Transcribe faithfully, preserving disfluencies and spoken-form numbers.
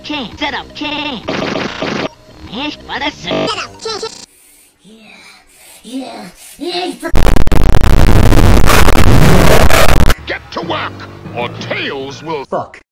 can. Set up can. Yes, but a set up can. Yeah, yeah, yeah. Get to work, or Tails will Fuck.